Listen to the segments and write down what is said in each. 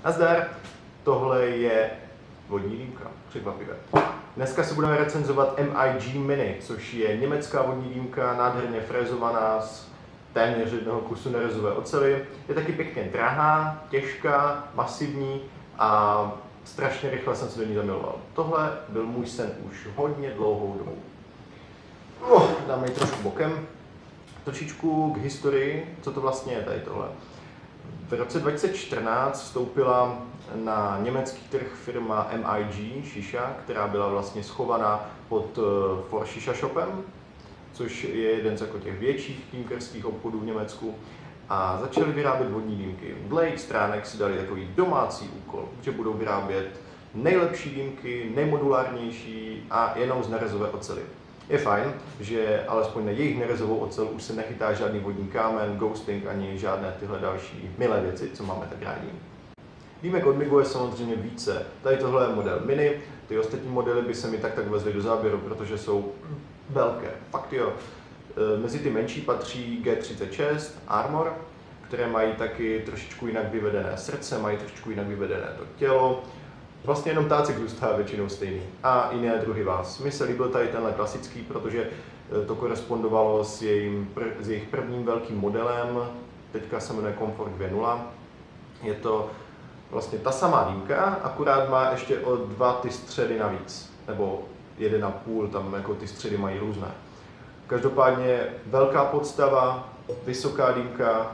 Nazdar, tohle je vodní dýmka, překvapivé. Dneska se budeme recenzovat MIG Mini, což je německá vodní dýmka, nádherně frézovaná z téměř jednoho kusu nerezové oceli. Je taky pěkně drahá, těžká, masivní a strašně rychle jsem se do ní zamiloval. Tohle byl můj sen už hodně dlouhou dobu. Dáme ji trošku bokem. Trošičku k historii, co to vlastně je tady tohle. V roce 2014 vstoupila na německý trh firma MIG Shisha, která byla vlastně schovaná pod For Shisha Shopem, což je jeden z jako těch větších dýmkerských obchodů v Německu. A začali vyrábět vodní dýmky. Dle jejich stránek si dali takový domácí úkol, že budou vyrábět nejlepší dýmky, nejmodulárnější a jenom z nerezové oceli. Je fajn, že alespoň na jejich nerezovou ocel už se nechytá žádný vodní kámen, ghosting ani žádné tyhle další milé věci, co máme tak rádi. Dýmek od MIGu je samozřejmě více. Tady tohle je model Mini, ty ostatní modely by se mi tak vezly do záběru, protože jsou velké. Fakt jo. Mezi ty menší patří G36, Armor, které mají taky trošičku jinak vyvedené srdce, mají trošičku jinak vyvedené to tělo. Vlastně jenom tácek zůstává většinou stejný. A jiné druhy vás. Mně se líbil tady tenhle klasický, protože to korespondovalo s jejich prvním velkým modelem, teďka se jmenuje Comfort 2.0. Je to vlastně ta samá dýmka, akorát má ještě o 2 ty středy navíc, nebo 1,5, tam jako ty středy mají různé. Každopádně velká podstava, vysoká dýmka,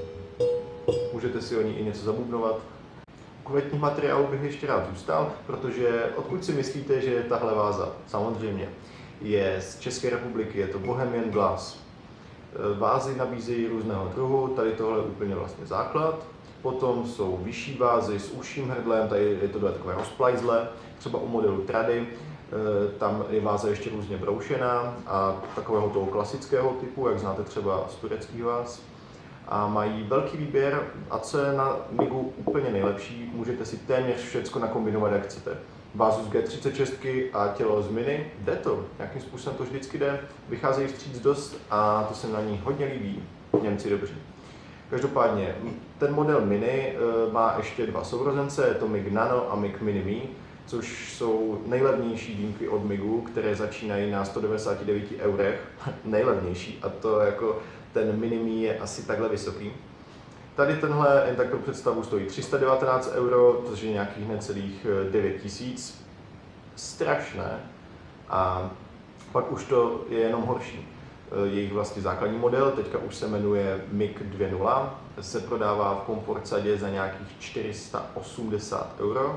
můžete si o ní i něco zabubnovat. U kvalitních materiálů bych ještě rád zůstal, protože odkud si myslíte, že je tahle váza? Samozřejmě je z České republiky, je to Bohemian Glass. Vázy nabízejí různého druhu, tady tohle je úplně vlastně základ. Potom jsou vyšší vázy s užším hrdlem, tady je to takové rozplajzlé, třeba u modelu Trady. Tam je váza ještě různě broušená a takového toho klasického typu, jak znáte třeba z tureckých váz. A mají velký výběr a co je na MIGu úplně nejlepší, můžete si téměř všecko nakombinovat, jak chcete. Vázu z G36 a tělo z Mini, jde to, nějakým způsobem to vždycky jde, vycházejí vstříc dost a to se na ní hodně líbí, Němci dobří. Každopádně, ten model Mini má ještě 2 sourozence, je to MIG Nano a MIG Mini Me, což jsou nejlevnější dýmky od MIGu, které začínají na 199 €, nejlevnější, a to jako ten Mini Me je asi takhle vysoký. Tady tenhle, jen tak pro představu, stojí 319 €, což je nějakých necelých 9 000. Strašné. A pak už to je jenom horší. Jejich vlastně základní model, teďka už se jmenuje MIG 2.0, se prodává v Comfort sadě za nějakých 480 €.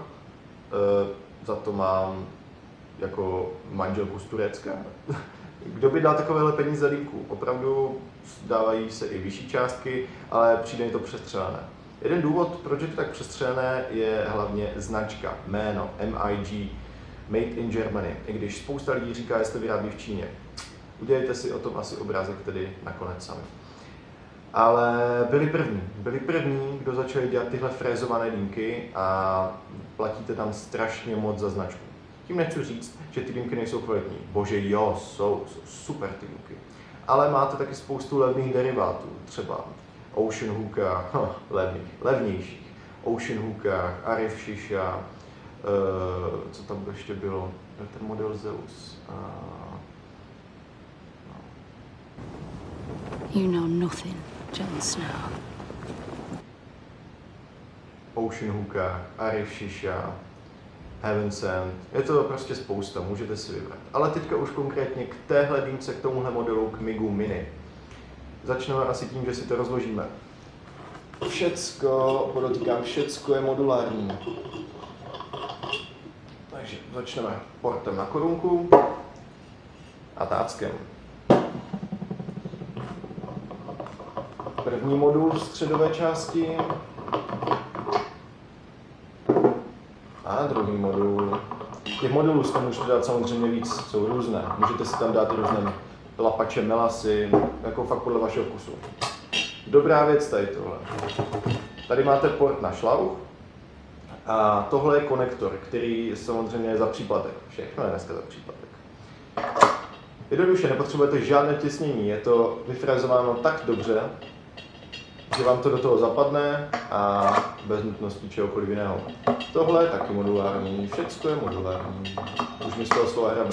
Za to mám jako manželku z Turecka. Kdo by dal takovéhle peníze za dýmku? Opravdu dávají se i vyšší částky, ale přijde mi to přestřelené. Jeden důvod, proč je to tak přestřelené, je hlavně značka, jméno MIG, Made in Germany, i když spousta lidí říká, jestli vyrábí v Číně. Udělejte si o tom asi obrázek tedy nakonec sami. Ale byli první, kdo začali dělat tyhle frézované dýmky a platíte tam strašně moc za značku. Tím nechci říct, že ty dýmky nejsou kvalitní. Bože jo, jsou super ty dýmky. Ale máte taky spoustu levných derivátů, třeba Ocean Hookah, levnějších. Ocean Hookah, Arif Shisha, co tam ještě bylo, ten model Zeus. You know nothing, Jon Snow. Ocean Hookah, Arif Shisha, Heaven Sent, je to prostě spousta, můžete si vybrat. Ale teďka už konkrétně k téhle dýmce, k tomuhle modelu, k MIGu Mini. Začneme asi tím, že si to rozložíme. Všecko, podotýkám, všecko je modulární. Takže začneme portem na korunku a táckem. První modul v středové části a druhý modul. Těch modulů jste můžete dát samozřejmě víc, jsou různé. Můžete si tam dát různé lapače, melasy, jako fakt podle vašeho vkusu. Dobrá věc tady tohle. Tady máte port na šlauch a tohle je konektor, který samozřejmě je za příplatek. Všechno je dneska za příplatek. Jednoduše, nepotřebujete žádné těsnění, je to vyfrézováno tak dobře, že vám to do toho zapadne a bez nutnosti čehokoliv jiného. Tohle je taky modulární, všecko je modulární. Už mi z toho slova hrabe.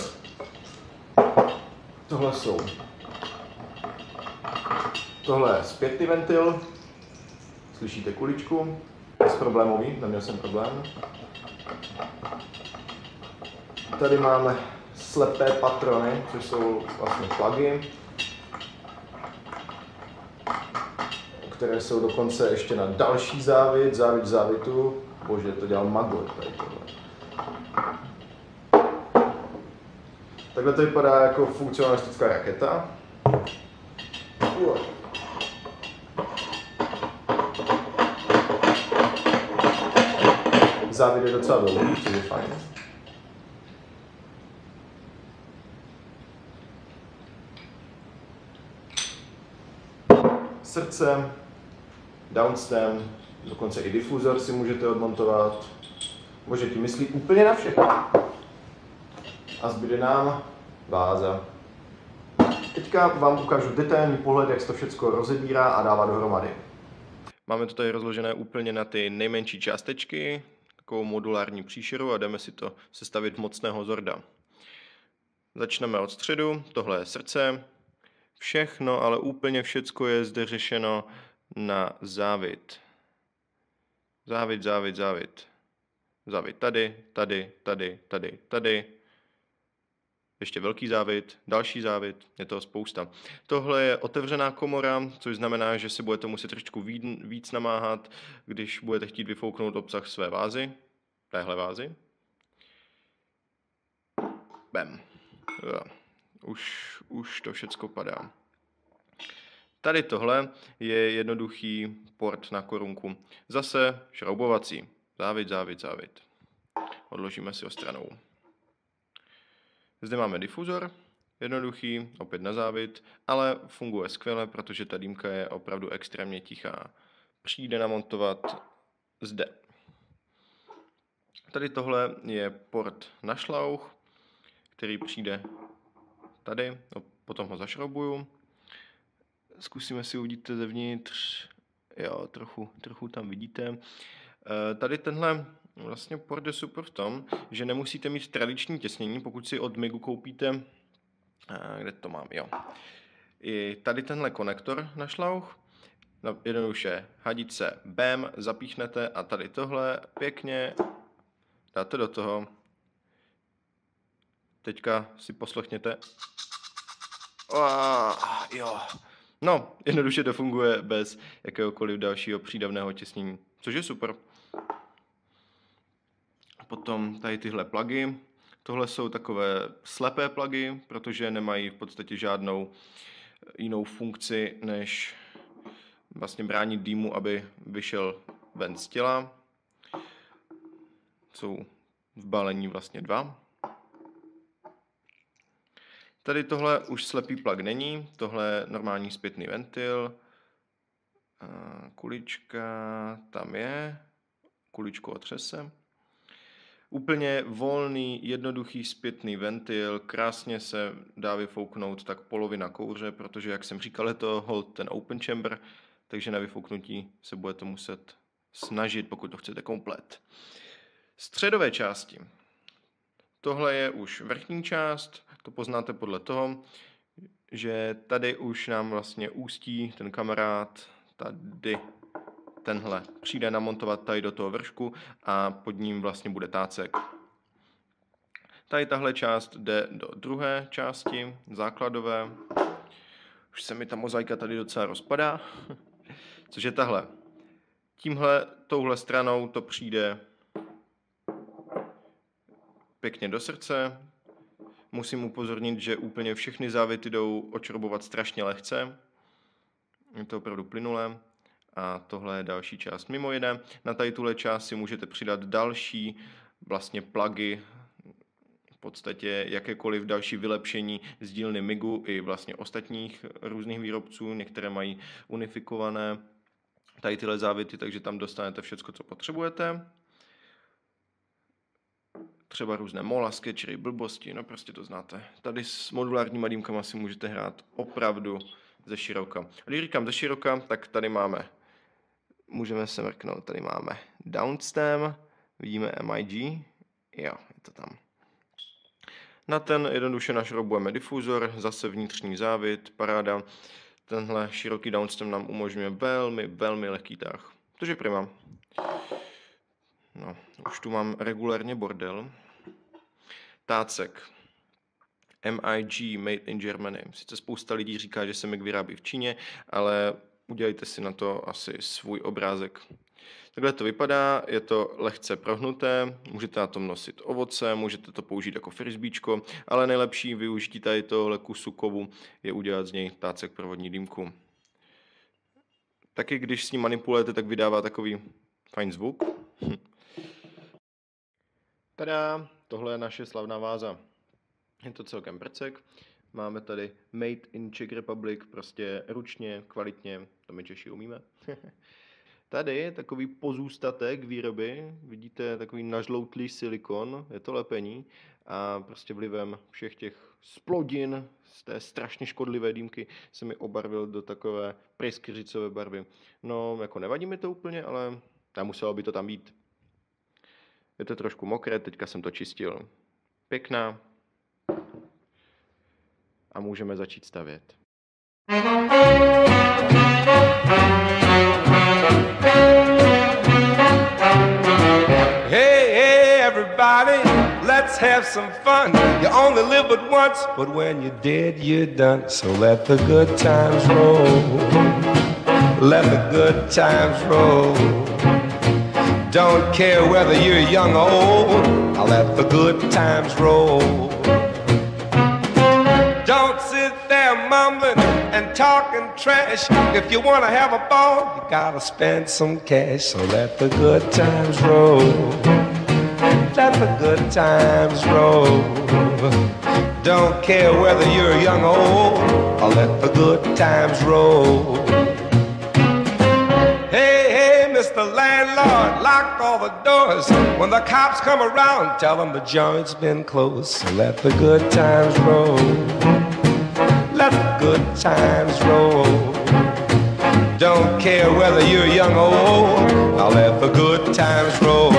Tohle je zpětný ventil, slyšíte kuličku, bezproblémový, neměl jsem problém. Tady máme slepé patrony, což jsou vlastně plugy, které jsou dokonce ještě na další závit závitu. Bože, to dělal Magor tady tohle. Takhle to vypadá jako funkcionalistická raketa. Závit je docela dlouhý, což je fajn. Srdce, downstem, dokonce i difuzor si můžete odmontovat. Bože, ti myslí úplně na všechno. A zbyde nám váza. Teďka vám ukážu detailní pohled, jak se to všechno rozebírá a dává dohromady. Máme to tady rozložené úplně na ty nejmenší částečky, takovou modulární příšeru a jdeme si to sestavit v mocného Zorda. Začneme od středu, tohle je srdce. Všechno, ale úplně všecko je zde řešeno na závit. Závit. Závit tady. Ještě velký závit, další závit, je toho spousta. Tohle je otevřená komora, což znamená, že si budete muset trošku víc namáhat, když budete chtít vyfouknout obsah své vázy, téhle vázy. Bam. Už to všecko padá. Tady tohle je jednoduchý port na korunku. Zase šroubovací. Závit. Odložíme si ho stranou. Zde máme difuzor, jednoduchý, opět na závit, ale funguje skvěle, protože ta dýmka je opravdu extrémně tichá. Přijde namontovat zde. Tady tohle je port na šlauch, který přijde tady, potom ho zašroubuju. Zkusíme si uvidíte zevnitř, jo, trochu tam vidíte. Tady tenhle vlastně port je super v tom, že nemusíte mít tradiční těsnění, pokud si od Migu koupíte, kde to mám, jo. I tady tenhle konektor na šlauch, jednoduše hadice, bam, zapíchnete a tady tohle pěkně dáte do toho. Teďka si poslechněte. Jo. No, jednoduše to funguje bez jakéhokoliv dalšího přídavného těsnění, což je super. Potom tady tyhle plugy. Tohle jsou takové slepé plugy, protože nemají v podstatě žádnou jinou funkci, než vlastně bránit dýmu, aby vyšel ven z těla. Jsou v balení vlastně dva. Tady tohle už slepý plug není, tohle je normální zpětný ventil. Kulička tam je, kuličku otřese. Úplně volný, jednoduchý zpětný ventil, krásně se dá vyfouknout tak polovina kouře, protože jak jsem říkal, je to hold ten open chamber, takže na vyfouknutí se budete muset snažit, pokud to chcete komplet. Středové části. Tohle je už vrchní část, to poznáte podle toho, že tady už nám vlastně ústí ten kamarád, tady tenhle přijde namontovat tady do toho vršku a pod ním vlastně bude tácek. Tady tahle část jde do druhé části, základové. Už se mi ta mozaika tady docela rozpadá, což je tahle. Touhle stranou to přijde pěkně do srdce. Musím upozornit, že úplně všechny závity jdou odšroubovat strašně lehce. Je to opravdu plynulé. A tohle je další část. Mimo jiné, na tady tuhle část si můžete přidat další vlastně plugy, v podstatě jakékoliv další vylepšení z dílny Migu i vlastně ostatních různých výrobců. Některé mají unifikované tady tyhle závity, takže tam dostanete všechno, co potřebujete. Třeba různé mola, sketchery, blbosti, no prostě to znáte. Tady s modulárníma dýmkama si můžete hrát opravdu ze široka. Když říkám ze široka, tak tady máme můžeme se mrknout, tady máme downstem, vidíme MIG, jo, je to tam. Na ten jednoduše našroubujeme difuzor, zase vnitřní závit, paráda. Tenhle široký downstem nám umožňuje velmi lehký tah. Takže prima. No, už tu mám regulérně bordel. Tácek. MIG Made in Germany. Sice spousta lidí říká, že se MIG vyrábí v Číně, ale udělejte si na to asi svůj obrázek. Takhle to vypadá, je to lehce prohnuté, můžete na tom nosit ovoce, můžete to použít jako frisbíčko, ale nejlepší využití tady tohle kusu kovu je udělat z něj tácek pro vodní dýmku. Taky když s ním manipulujete, tak vydává takový fajn zvuk. Tada, tohle je naše slavná váza. Je to celkem prcek. Máme tady Made in Czech Republic, prostě ručně, kvalitně, to my Češi umíme. Tady je takový pozůstatek výroby, vidíte takový nažloutlý silikon, je to lepení a prostě vlivem všech těch splodin z té strašně škodlivé dýmky se mi obarvil do takové pryskyřicové barvy. No, jako nevadí mi to úplně, ale nemuselo by to tam být. Je to trošku mokré, teďka jsem to čistil. Pěkná. A můžeme začít stavět. Hey, everybody, let's have some fun. You only live but once, but when you're dead, you're done. So let the good times roll. Let the good times roll. Don't care whether you're young or old. I'll let the good times roll. Don't sit there mumbling and talking trash. If you want to have a ball, you gotta spend some cash. So let the good times roll. Let the good times roll. Don't care whether you're young or old. I'll let the good times roll. Hey, Mr. Landlord, lock all the doors. When the cops come around, tell them the joint's been closed. So let the good times roll. Let the good times roll. Don't care whether you're young or old. I'll let the good times roll.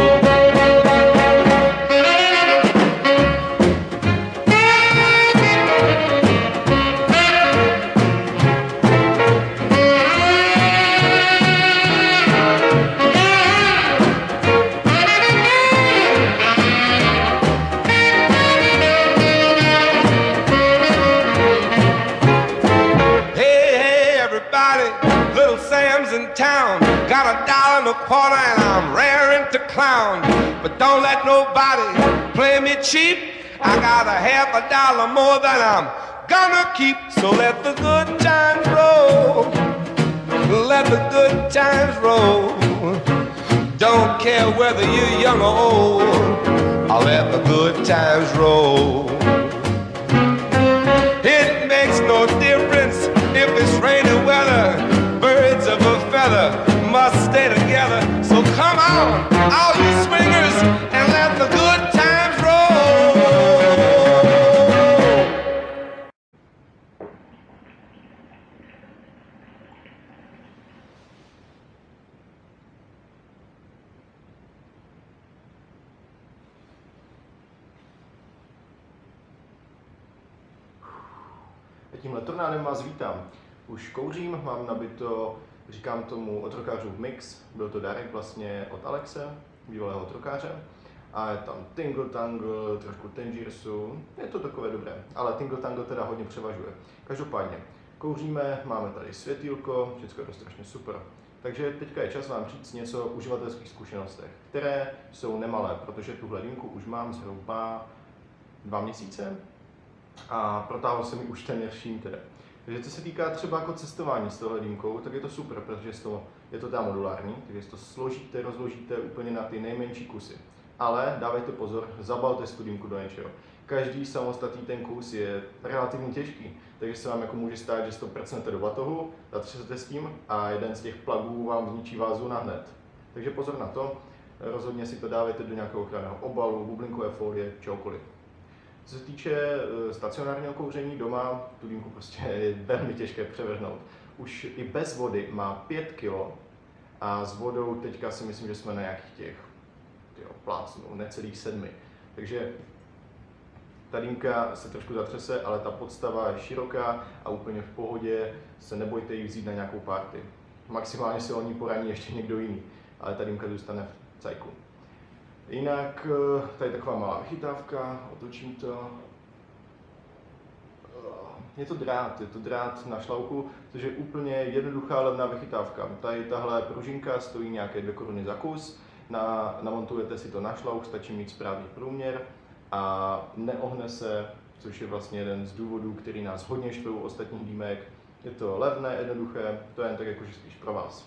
Got $1.25 and I'm raring to clown. But don't let nobody play me cheap. I got $50 more than I'm gonna keep. So let the good times roll. Let the good times roll. Don't care whether you're young or old. I'll let the good times roll. It makes no difference if it's rainy weather. Birds of a feather must stay together. So come on, all you swingers, and let the good times roll. Tímhle tornádem vás vítám. Už kouřím, mám nabito, říkám tomu otrokářův mix, byl to dárek vlastně od Alexe, bývalého otrokáře. A je tam Tingle Tangle, trošku Tangersu, je to takové dobré, ale Tingle Tangle teda hodně převažuje. Každopádně, kouříme, máme tady světýlko, všechno je to strašně super. Takže teďka je čas vám říct něco o uživatelských zkušenostech, které jsou nemalé, protože tuhle dýmku už mám zhruba 2 měsíce a protáhl se mi už téměř vším teda. Takže co se týká třeba jako cestování s tohle dýmkou, tak je to super, protože je to teda modulární, takže to složíte, rozložíte úplně na ty nejmenší kusy. Ale dávejte pozor, zabalte si tu dýmku do něčeho. Každý samostatný ten kus je relativně těžký, takže se vám jako může stát, že si to prcnete do batohu, zatřesete s tím a jeden z těch plugů vám zničí vázu nahned. Takže pozor na to, rozhodně si to dávejte do nějakého ochranného obalu, bublinkové folie, čehokoliv. Co se týče stacionárního kouření doma, tu dýmku prostě je velmi těžké převrhnout. Už i bez vody má 5 kg a s vodou teďka si myslím, že jsme na nějakých těch plácnu, necelých 7. Takže ta dýmka se trošku zatřese, ale ta podstava je široká a úplně v pohodě, se nebojte ji vzít na nějakou party. Maximálně se o ní poraní ještě někdo jiný, ale ta dýmka zůstane v cajku. Jinak tady taková malá vychytávka, otočím to. Je to drát na šlouchu, což je úplně jednoduchá levná vychytávka. Tady tahle pružinka stojí nějaké 2 koruny za kus, namontujete si to na šlouch, stačí mít správný průměr a neohne se, což je vlastně jeden z důvodů, který nás hodně štvou ostatních dýmek. Je to levné, jednoduché, to je jen tak jakože spíš pro vás.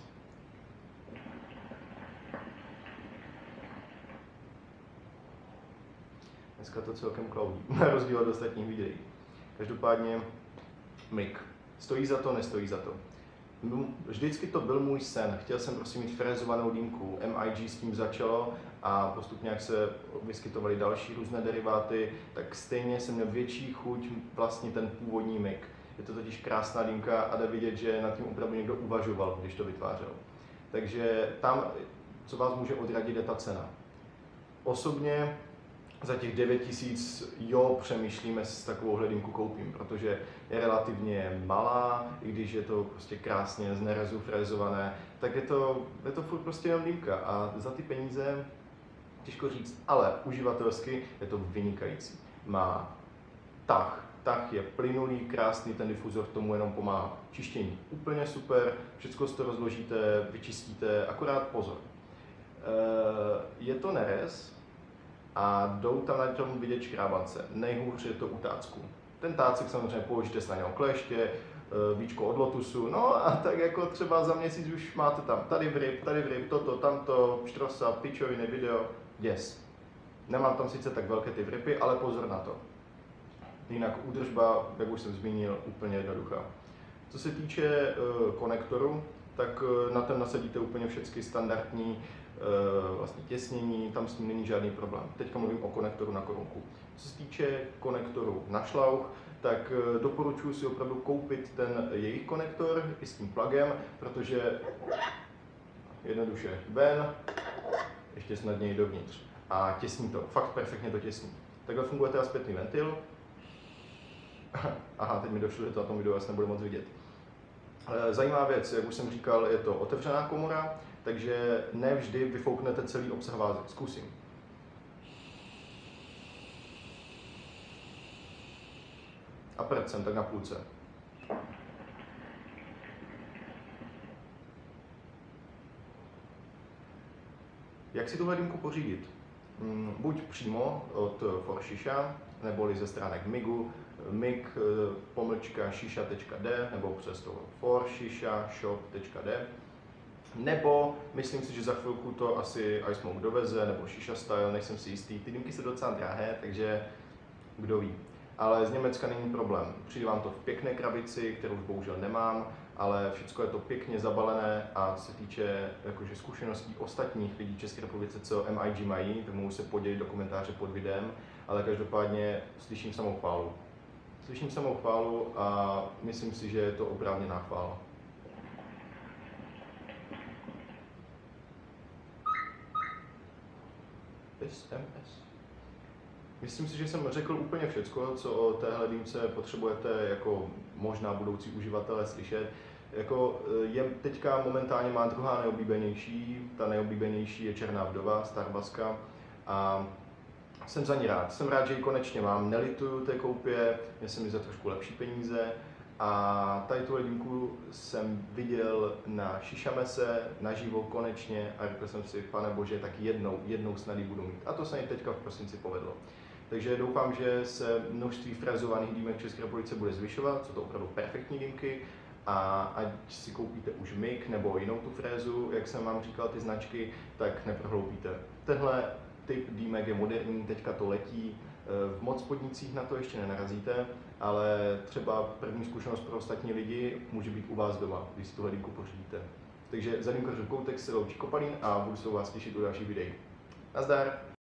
Dneska to celkem kloudí, na rozdíl od ostatních videí. Každopádně MIG. Stojí za to, nestojí za to. Vždycky to byl můj sen. Chtěl jsem prostě mít frézovanou dýmku. MIG s tím začalo a postupně, jak se vyskytovaly další různé deriváty, tak stejně jsem měl větší chuť vlastně ten původní MIG. Je to totiž krásná dýmka a jde vidět, že nad tím opravdu někdo uvažoval, když to vytvářel. Takže tam, co vás může odradit, je ta cena. Osobně za těch 9000 přemýšlíme s takovouhle dýmku koupím, protože je relativně malá, i když je to prostě krásně z nerezu frézované, tak je to furt prostě jenom dýmka a za ty peníze těžko říct, ale uživatelsky je to vynikající. Má tah je plynulý, krásný, ten difuzor tomu jenom pomáhá. Čištění úplně super, všechno si to rozložíte, vyčistíte, akorát pozor. Je to nerez, a jdou tam na tom vidět škrábance. Nejhůř je to u tácku. Ten tácek samozřejmě použijte s na něho kleště, víčko od lotusu, no a tak jako třeba za měsíc už máte tam tady vryb, toto, tamto, štrosa, pičoviny, video, děs. Nemám tam sice tak velké ty vrypy, ale pozor na to. Jinak údržba, jak už jsem zmínil, úplně jednoduchá. Co se týče konektoru, tak na ten nasadíte úplně všechny standardní vlastně těsnění, tam s tím není žádný problém. Teďka mluvím o konektoru na korunku. Co se týče konektoru na šlouch, tak doporučuji si opravdu koupit ten jejich konektor i s tím plugem, protože jednoduše ven, ještě snadněji dovnitř a těsní to, fakt perfektně to těsní. Takhle funguje teda zpětný ventil. Aha, teď mi došlo, že to na tom videu asi nebude moc vidět. Zajímavá věc, jak už jsem říkal, je to otevřená komora, takže ne vždy vyfouknete celý obsah vázy. Zkusím. A prd jsem tak na půlce. Jak si tuhle dýmku pořídit? Buď přímo od ForShisha, neboli ze stránek MIGu, mig.shisha.d nebo přes to forshishashop.d. Nebo, myslím si, že za chvilku to asi iSmoke doveze, nebo Shisha Style, nejsem si jistý. Ty dýmky jsou docela drahé, takže kdo ví. Ale z Německa není problém. Přijde vám to v pěkné krabici, kterou už bohužel nemám, ale všechno je to pěkně zabalené a co se týče jakože zkušeností ostatních lidí v České republice, co MIG mají, tak můžu se podělit do komentáře pod videem, ale každopádně slyším samou chválu. Slyším samou chválu a myslím si, že je to oprávněná chvála. SMS. Myslím si, že jsem řekl úplně všecko, co o téhle dýmce potřebujete jako možná budoucí uživatelé slyšet. Jako je teďka momentálně má druhá nejoblíbenější, ta nejoblíbenější je Černá vdova, Starbucka a jsem za ní rád. Jsem rád, že ji konečně mám, nelituju té koupě, měl jsem ji za trošku lepší peníze a tady tuhle dýmku jsem viděl na Shishamese naživo konečně a řekl jsem si, pane bože, tak jednou snad ji budu mít. A to se mi teďka v prosinci povedlo. Takže doufám, že se množství frézovaných dýmek v České republice bude zvyšovat, jsou to opravdu perfektní dýmky a ať si koupíte už MIG nebo jinou tu frézu, jak jsem vám říkal ty značky, tak neprohloupíte. Tenhle typ dýmek je moderní, teďka to letí, v moc podnicích na to ještě nenarazíte, ale třeba první zkušenost pro ostatní lidi může být u vás doma, když si tuhle dýmku pořídíte. Takže za dýmkařů Koutek se loučí Kopalín a budu se u vás těšit u dalších videí. Nazdar!